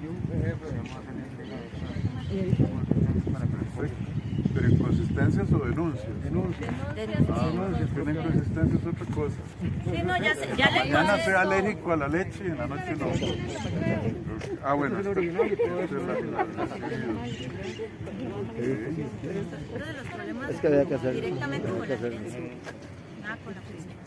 ¿Pero inconsistencias o denuncias? Denuncias. Una inconsistencia es otra cosa. Sí, no, ya le Mañana soy alérgico a la leche y en la noche no. Bueno. Uno de los problemas Es que había que hacer. directamente con la gerencia, nada con la policía.